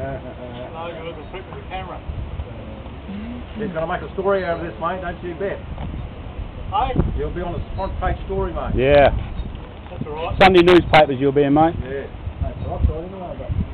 No, you're looking quick with the camera. He's going to make a story out of this, mate, don't you bet. Hey? You'll be on a front page story, mate. Yeah. That's alright. Sunday newspapers you'll be in, mate. Yeah. That's right, anyway, but...